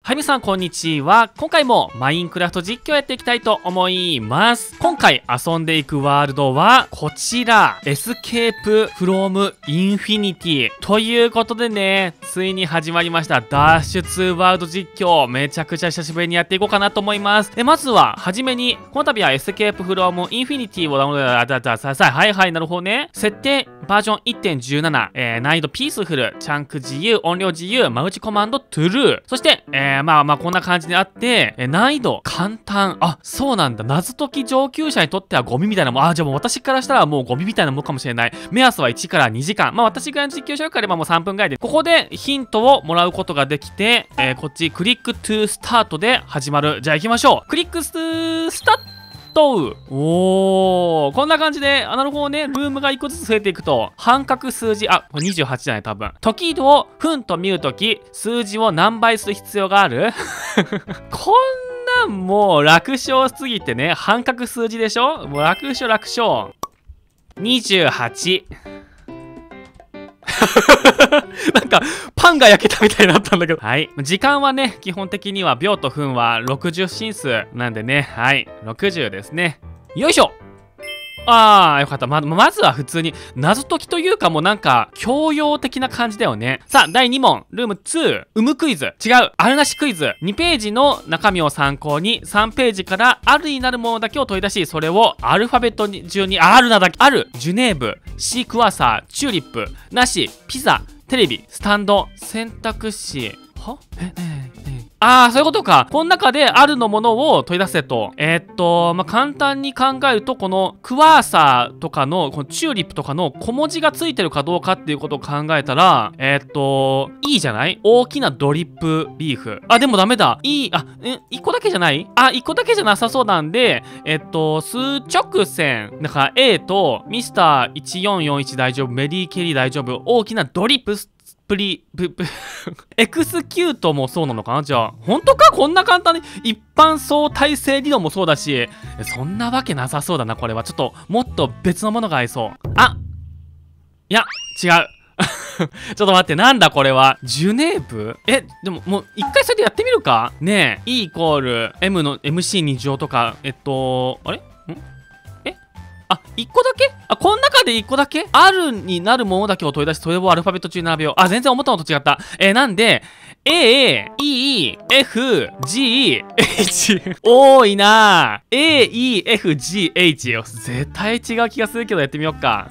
はい、皆さんこんにちは。今回もマインクラフト実況やっていきたいと思います。今回遊んでいくワールドはこちら、エスケープフロムインフィニティということでね、ついに始まりました脱出ワールド実況。めちゃくちゃ久しぶりにやっていこうかなと思います。まずははじめにこの度はエスケープフロムインフィニティをダウンロードださい。はいはい、なるほどね。設定バージョン 1.17、難易度ピースフル、チャンク自由、音量自由、マルチコマンドトゥルー、そしてまあこんな感じであって、難易度簡単。あ、そうなんだ。謎解き上級者にとってはゴミみたいなもん。じゃあもう私からしたらもうゴミみたいなもんかもしれない。目安は1から2時間。私が実況者よければもう3分ぐらいで、ここでヒントをもらうことができて、こっちクリックトゥスタートで始まる。じゃあ行きましょう。クリックスタート。おー、こんな感じで、なるほどね、ルームが1個ずつ増えていくと、半角数字、これ28じゃない、多分。時を分と見るとき、数字を何倍する必要があるこんなんもう楽勝すぎてね、半角数字でしょ。もう楽勝。28。なんかパンが焼けたみたいになったんだけど、はい、時間はね基本的には秒と分は60進数なんでね、はい、60ですね。よいしょ。よかった。まずは普通に謎解きというかもうなんか教養的な感じだよね。さあ第2問、ルーム2、有無クイズ。違う、あるなしクイズ。2ページの中身を参考に3ページからあるになるものだけを問い出し、それをアルファベット順にあるなだけ。ある、ジュネーブ、シークワーサー、チューリップ、なし、ピザ、テレビ、スタンド、選択肢。は？そういうことか。この中であるのものを問い出せと。簡単に考えると、このクワーサーとかの、このチューリップとかの小文字がついてるかどうかっていうことを考えたら、いいじゃない？大きなドリップビーフ。でもダメだ。1個だけじゃない？1個だけじゃなさそうなんで、数直線。だから A とミスター1441大丈夫、メリーケリー大丈夫、大きなドリップエクスキュートもそうなのかな。じゃあ本当か？こんな簡単に一般相対性理論もそうだし、そんなわけなさそうだな。これはちょっともっと別のものが合いそう。いや違う。ちょっと待って、なんだこれは。ジュネーブ？でももう一回それでやってみるかねえ。 E イコール M の MC2乗とか、あれ1個だけ？この中で1個だけあるになるものだけを問い出し、それをアルファベット中に並べよう。全然思ったのと違った。なんで、A、E、F、G、H。多いなぁ。A、E、F、G、H。絶対違う気がするけど、やってみようか。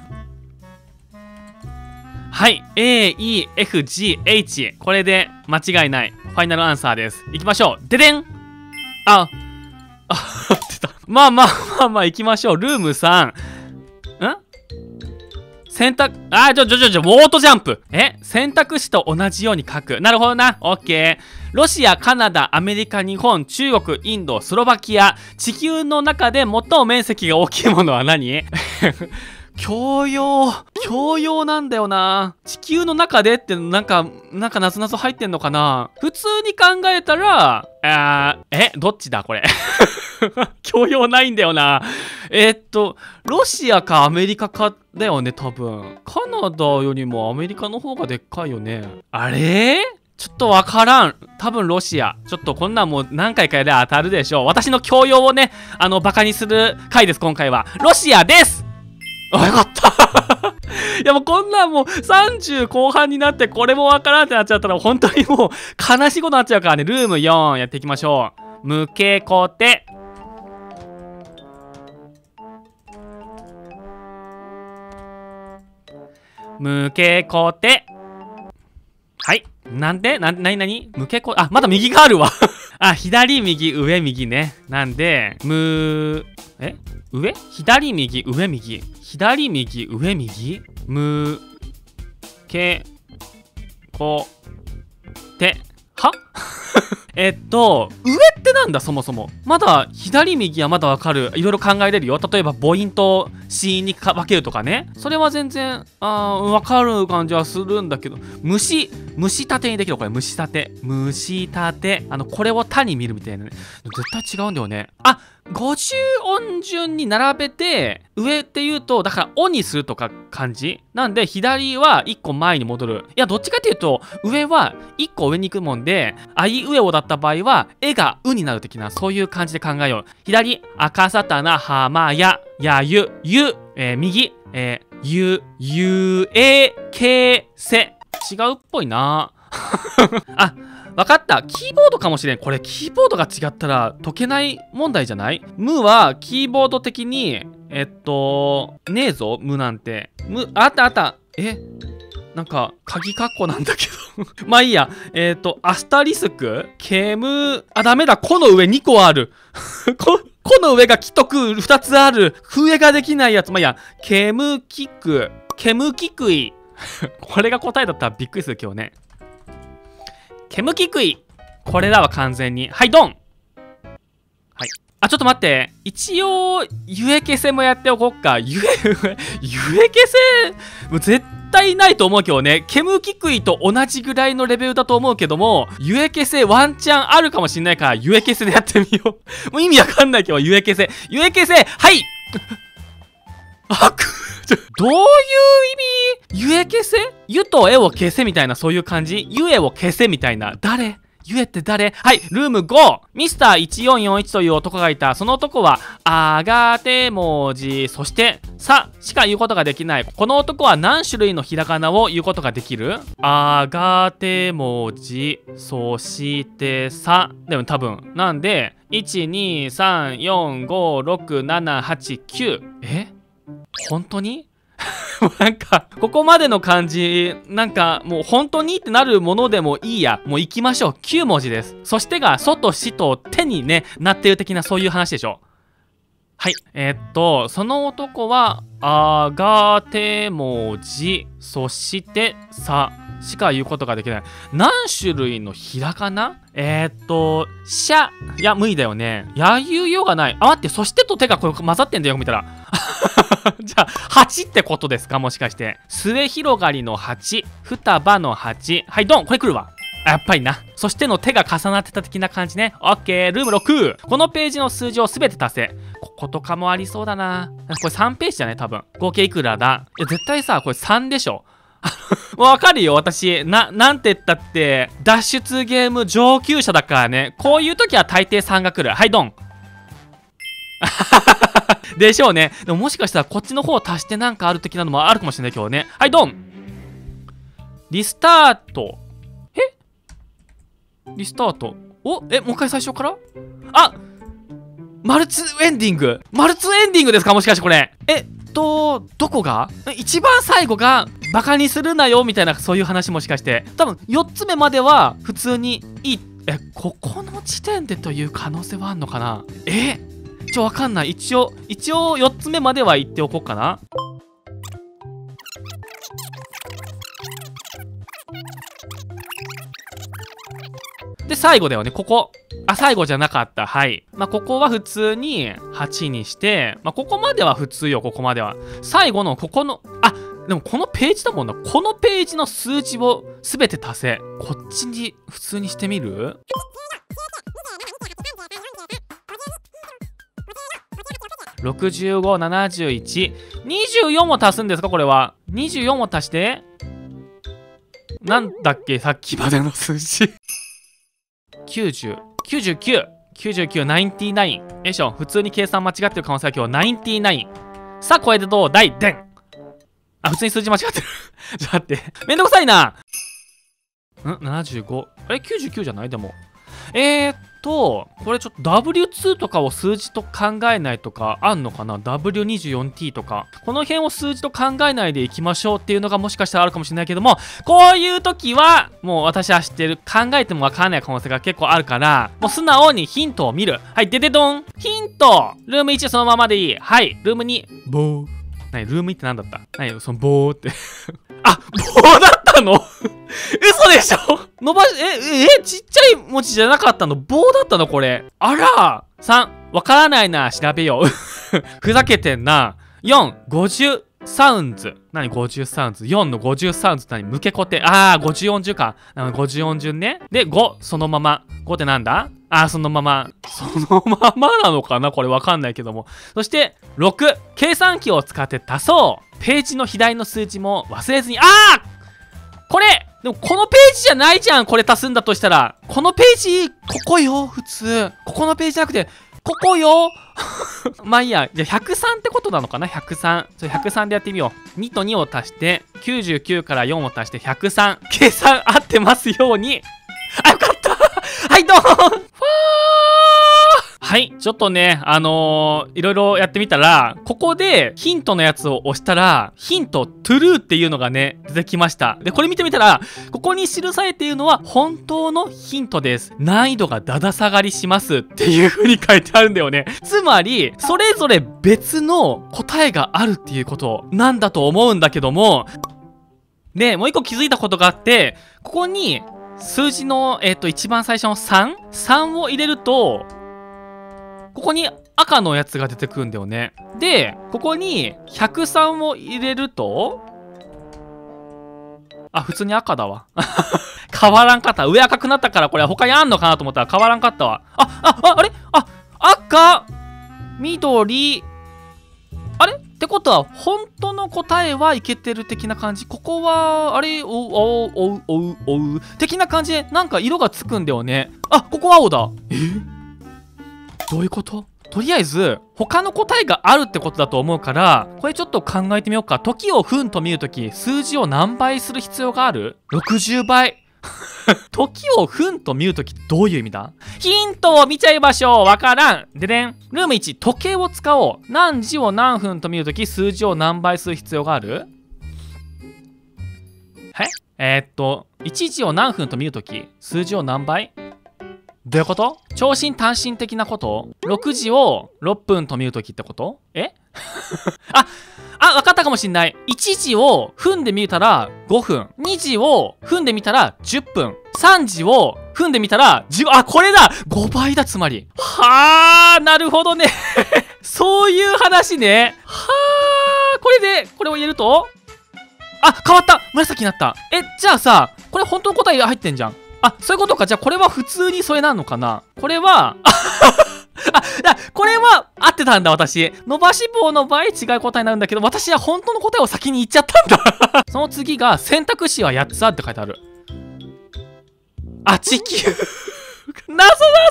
はい。A、E、F、G、H。これで間違いない。ファイナルアンサーです。いきましょう。ででん！出た。まあ、行きましょう。ルーム3。選択、ウォートジャンプ。選択肢と同じように書く。なるほどな。オッケー。ロシア、カナダ、アメリカ、日本、中国、インド、スロバキア。地球の中で最も面積が大きいものは何？教養なんだよな。地球の中でってなんかなぞなぞ入ってんのかな。普通に考えたら、どっちだこれ。教養ないんだよな。ロシアかアメリカかだよね、多分。カナダよりもアメリカの方がでっかいよね。あれ？ちょっとわからん。多分ロシア。ちょっとこんなんもう何回かで当たるでしょう。私の教養をね、バカにする回です、今回は。ロシアです！よかった。いやもうこんなんもう30後半になってこれもわからんってなっちゃったら本当にもう悲しいことになっちゃうからね。ルーム4やっていきましょう。無形コテ。無形コテ。はい。なんで無形コテ。まだ右があるわ。左右上右ね。なんで上？左右上右。左右上右。無形コテ。上ってなんだそもそも。まだ左右はまだわかる。いろいろ考えれるよ。例えば母音と子音に分けるとかね。それは全然わかる感じはするんだけど、虫立てにできる。これ虫立て。これを他に見るみたいなね。絶対違うんだよね。50音順に並べて上って言うと、だから「お」にするとか感じなんで、左は1個前に戻る。いや、どっちかっていうと、上は1個上に行くもんで、あいうえおだった場合は、えがうになる的な、そういう感じで考えよう。左、赤さたな、はまや、やゆ、ゆ、右、ゆえけせ。違うっぽいな。あ、わかった。キーボードかもしれん。これ、キーボードが違ったら解けない問題じゃない？無は、キーボード的に、ねえぞ、無なんて。あったあった。なんか、鍵カッコなんだけど。まあいいや。アスタリスクダメだ。この上2個ある。この上が既得2つある。笛ができないやつ。まあいいや。ケムキクイ。これが答えだったらびっくりする今日ね。ケムキクイ。これだわ、完全に。はい、ドン。はい。あ、ちょっと待って。一応、ゆえ消せもやっておこっか。ゆえ消せ、もう絶対ないと思うけどね。ケムキクイと同じぐらいのレベルだと思うけども、ゆえ消せワンチャンあるかもしんないから、ゆえ消せでやってみよう。もう意味わかんないけど、ゆえ消せ。はいどういう意味？ゆえ消せ？ゆとえを消せみたいなそういう感じ？ゆえを消せみたいな。誰？ゆえって誰？はい、ルーム5。ミスター1441という男がいた。その男は、あがて文字、そして、さしか言うことができない。この男は何種類のひらがなを言うことができる？あがて文字、そしてさ。でも多分。なんで、1、2、3、4、5、6、7、8、9。本当に？なんか、ここまでの漢字、なんか、もう本当にってなるものでもいいや。もう行きましょう。9文字です。そしてが、そとしと手にね、なってる的なそういう話でしょ。はい。その男は、あがて文字、そしてさ、しか言うことができない。何種類のひらがな？しゃ。いや、無理だよね。やゆよがない。あ、待って、そしてと手がこれ混ざってんだよ、見たら。じゃあ、8ってことですか？もしかして。末広がりの8、双葉の8。はい、ドン！これ来るわ。やっぱりな。そしての手が重なってた的な感じね。オッケー。ルーム6。このページの数字をすべて足せ。こことかもありそうだな。これ3ページじゃね？多分。合計いくらだ？いや、絶対さ、これ3でしょ。もうわかるよ、私。なんて言ったって、脱出ゲーム上級者だからね。こういう時は大抵3が来る。はい、ドン。でしょうね。でももしかしたらこっちの方を足してなんかある的なのもあるかもしれない今日ね。はい、ドン。リスタート。リスタート。もう一回最初から？あ！マルツエンディングですか？もしかしてこれ。どこが？一番最後がバカにするなよみたいなそういう話もしかして。多分4つ目までは普通にいい。ここの時点でという可能性はあんのかな？わかんない。一応4つ目までは言っておこうかな。で、最後だよね、ここ。あ、最後じゃなかった。はい。まあ、ここは普通に8にして、まあ、ここまでは普通よ、ここまでは。最後のここの、でもこのページだもんな。このページの数字をすべて足せ。こっちに普通にしてみる？65、71、24も足すんですかこれは。24も足して、なんだっけさっきまでの数字。90、99、99、99。よいしょ。普通に計算間違ってる可能性は今日99。さあ、これでどう？第でん。あ、普通に数字間違ってる。ちょっと待って。めんどくさいな。75。99じゃないでも。これちょっと W2 とかを数字と考えないとかあんのかな？ W24T とか。この辺を数字と考えないでいきましょうっていうのがもしかしたらあるかもしれないけども、こういう時は、もう私は知ってる。考えてもわからない可能性が結構あるから、もう素直にヒントを見る。はい、ででどん。ヒント！ルーム1そのままでいい。はい、ルーム2。ボー。ルーム1って何だった？そのボーって。あ、棒だったの？嘘でしょ？ちっちゃい文字じゃなかったの？棒だったのこれ。あら！ 3、わからないな、調べよう。ふざけてんな。4、50サウンズ。何50サウンズ？ 4 の50サウンズ何？向け固定。50、40か。50、40ね。で、5、そのまま。5ってなんだ？ あ、そのまま。そのままなのかなこれわかんないけども。そして、6、計算機を使って足そう。ページの左の数字も忘れずに。これでもこのページじゃないじゃんこれ足すんだとしたら。このページ、ここよ、普通。ここのページじゃなくて、ここよまあいいや。じゃあ103ってことなのかな ?103。103でやってみよう。2と2を足して、99から4を足して103。計算合ってますように。あ、よかったはい、どうもはい、ちょっとね、いろいろやってみたら、ここでヒントのやつを押したら、ヒント、トゥルーっていうのがね、出てきました。で、これ見てみたら、ここに記されているのは本当のヒントです。難易度がだだ下がりしますっていう風に書いてあるんだよね。つまり、それぞれ別の答えがあるっていうことなんだと思うんだけども、で、もう一個気づいたことがあって、ここに、数字の、一番最初の3を入れると、ここに赤のやつが出てくるんだよね。で、ここに103を入れると、あ、普通に赤だわ。変わらんかった。上赤くなったからこれ他にあんのかなと思ったら変わらんかったわ。あれ赤緑あれってことは、本当の答えはいけてる的な感じ。ここは、あれおう的な感じで、なんか色がつくんだよね。あ、ここ青だ。どういうこと？とりあえず、他の答えがあるってことだと思うから、これちょっと考えてみようか。時を分と見るとき、数字を何倍する必要がある？ 60 倍。時を分と見るときどういう意味だ？ヒントを見ちゃいましょう。わからん。ででん。ルーム1、時計を使おう。何時を何分と見るとき、数字を何倍する必要がある？1時を何分と見るとき、数字を何倍？どういうこと？長針短針的なこと？ 6 時を6分と見るときってこと？わかったかもしんない。1時を分で見たら5分。2時を分で見たら10分。3時を分で見たら10、これだ !5 倍だ、つまり。はー、なるほどね。そういう話ね。はー、これを入れると変わった！紫になった。じゃあさ、これ本当の答えが入ってんじゃん。そういうことか。じゃあこれは普通にそれなのかな？これは、これは合ってたんだ、私。伸ばし棒の場合違う答えになるんだけど、私は本当の答えを先に言っちゃったんだ。その次が、選択肢は8つあるって書いてある。地球。謎々っぽい考え方でよか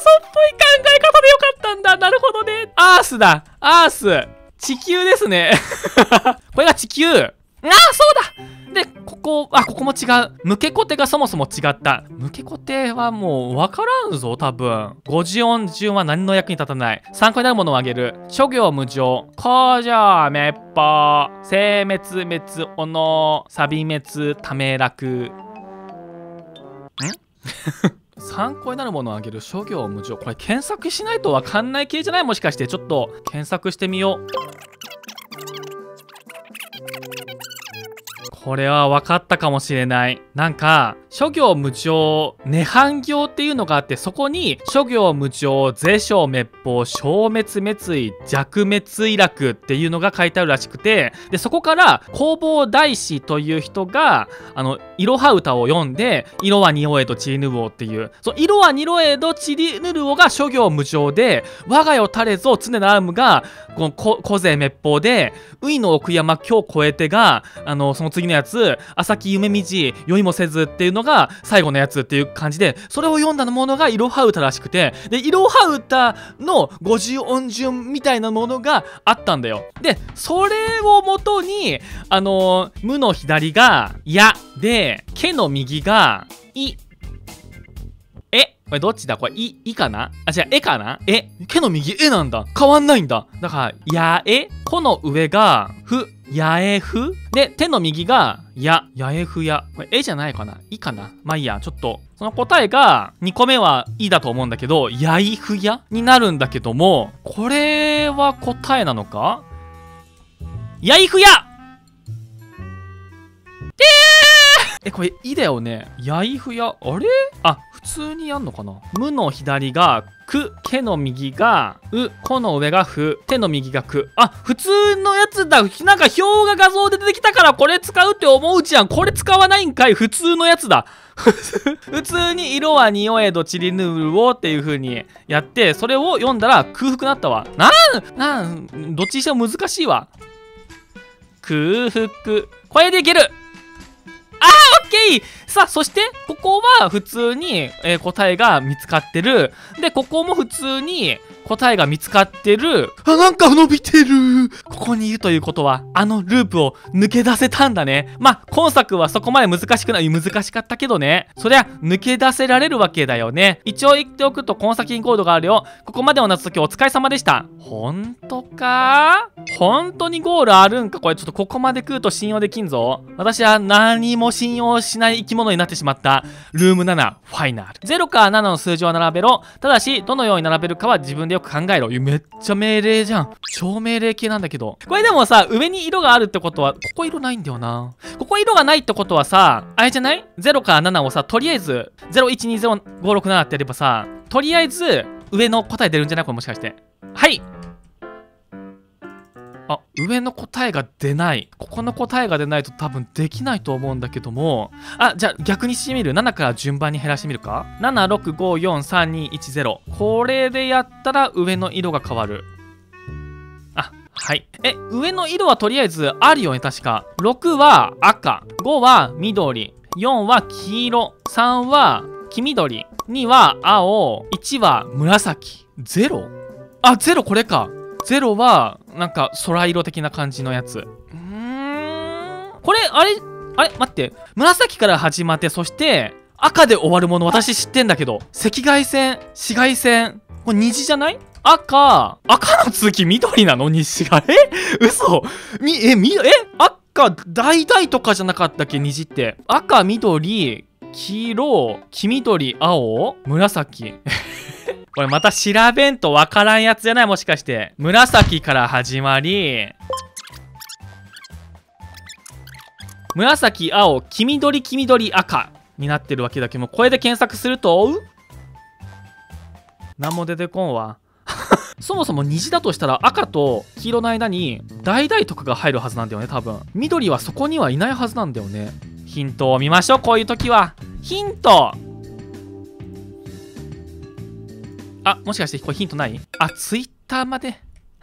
ったんだ。なるほどね。アースだ。アース。地球ですね。これが地球。そうだ！で、ここも違う。ムケコテがそもそも違った。ムケコテはもうわからんぞ、多分。50音順は何の役に立たない。参考になるものをあげる。諸行無常。工場滅法。生滅滅おの。錆滅ためらく。参考になるものをあげる。諸行無常。これ検索しないとわかんない系じゃない？もしかして。ちょっと検索してみよう。これは分かったかもしれない。なんか、諸行無常、涅槃行っていうのがあって、そこに、諸行無常、是正滅法、消滅滅意、弱滅意楽っていうのが書いてあるらしくて、で、そこから、弘法大師という人が、いろは歌を読んで、色はにおえどちりぬるおっていう、色はにろえどちりぬるおが諸行無常で、我が世垂れぞ常ならむが、この古勢滅法で、ういの奥山今日超えてが、その次のやつ、朝木夢みじ、酔いもせずっていうのが最後のやつっていう感じで、それを読んだものがいろは歌らしくて、で、いろは歌の50音順みたいなものがあったんだよ。で、それをもとに、無の左が、やで、けの右が、い。これどっちだ？これ、いかな？違う、かな？けの右、なんだ。変わんないんだ。だから、やこの上が、ふ、やふで、手の右が、やふや。これ、じゃないかな？いかな？まあいいや、ちょっと、その答えが、2個目は、いだと思うんだけど、やいふやになるんだけども、これは答えなのか？やいふやこれ、いだよね。やいふや、あれあ、普通にやんのかな。むの左が、く、けの右が、う、この上がふ、ての右がく。あ、普通のやつだ。なんか表が画像で出てきたからこれ使うって思うじゃん。これ使わないんかい。普通のやつだ。普通に色は匂えどちりぬるをっていう風にやって、それを読んだら空腹なったわ。どっちにしても難しいわ。空腹。これでいける。オッケー。さあ、そして、ここは普通に、答えが見つかってる。で、ここも普通に答えが見つかってる。なんか伸びてる。ここにいるということは、ループを抜け出せたんだね。まあ、今作はそこまで難しかったけどね。そりゃ、抜け出せられるわけだよね。一応言っておくと、この先にコードがあるよ。ここまでの謎解きお疲れ様でした。ほんとか？本当にゴールあるんか？これちょっとここまで来ると信用できんぞ。私は何も信用しない生き物になってしまった。ルーム7ファイナル。0から7の数字を並べろ。ただし、どのように並べるかは自分でよく考えろ。めっちゃ命令じゃん。超命令系なんだけど。これでもさ、上に色があるってことは、ここ色ないんだよな。ここ色がないってことはさ、あれじゃない？ 0 から7をさ、とりあえず、012056ってやればさ、とりあえず、上の答え出るんじゃない？これもしかして。はい。あ、上の答えが出ない。ここの答えが出ないと多分できないと思うんだけども。じゃあ逆にしてみる。7から順番に減らしてみるか。7、6、5、4、3、2、1、0。これでやったら上の色が変わる。はい。上の色はとりあえずあるよね、確か。6は赤。5は緑。4は黄色。3は黄緑。2は青。1は紫。0？ 0これか。0は、なんか、空色的な感じのやつ。これ、あれ待って。紫から始まって、そして、赤で終わるもの私知ってんだけど。赤外線、紫外線。これ虹じゃない？赤の続き緑なの？虹が。嘘？赤、橙とかじゃなかったっけ？虹って。赤、緑、黄色、黄緑、青、紫。これまた調べんとわからんやつじゃない？もしかして。紫から始まり、紫、青、黄緑、赤になってるわけだけども、これで検索すると、何も出てこんわ。そもそも虹だとしたら赤と黄色の間に橙とかが入るはずなんだよね、多分。緑はそこにはいないはずなんだよね。ヒントを見ましょう、こういう時は。ヒント！もしかしてこれヒントない？ツイッターまで。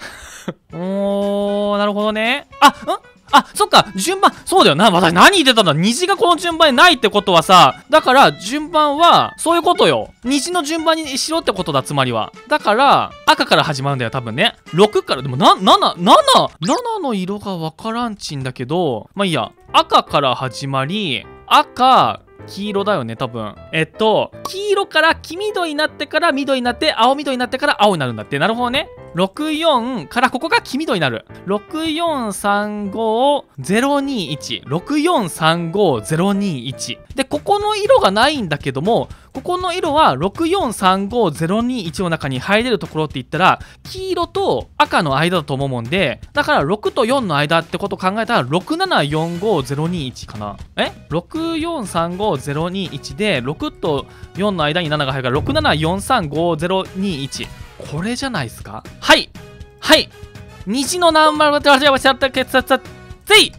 なるほどね。そっか、順番、そうだよな。私何言ってたんだ。虹がこの順番にないってことはさ、だから順番は、そういうことよ。虹の順番にしろってことだ、つまりは。だから、赤から始まるんだよ、多分ね。6から、でも7の色がわからんちんだけど、まあいいや。赤から始まり、赤、黄色だよね、多分。黄色から黄緑になってから緑になって、青緑になってから青になるんだって。なるほどね。64からここが黄緑になる。6435021。6435021。で、ここの色がないんだけども、ここの色は6435021の中に入れるところって言ったら、黄色と赤の間だと思うもんで、だから6と4の間ってことを考えたら、6745021かな。6435021で、6と4の間に7が入るから、674355021。これじゃないですか？はい。虹のナンバーが出しちゃったけつつつい。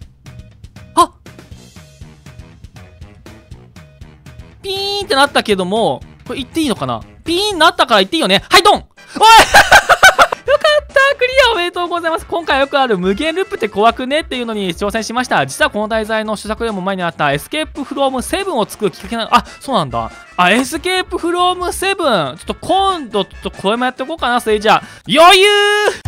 ピーンってなったけども、これ言っていいのかな？ピーンなったから言っていいよね。はい、ドン！おいよかったクリアおめでとうございます。今回よくある無限ループって怖くねっていうのに挑戦しました。実はこの題材の試作よりも前にあったエスケープフローム7を作るきっかけなの。そうなんだ。エスケープフローム7。ちょっと今度、これもやっていこうかな、それじゃあ。余裕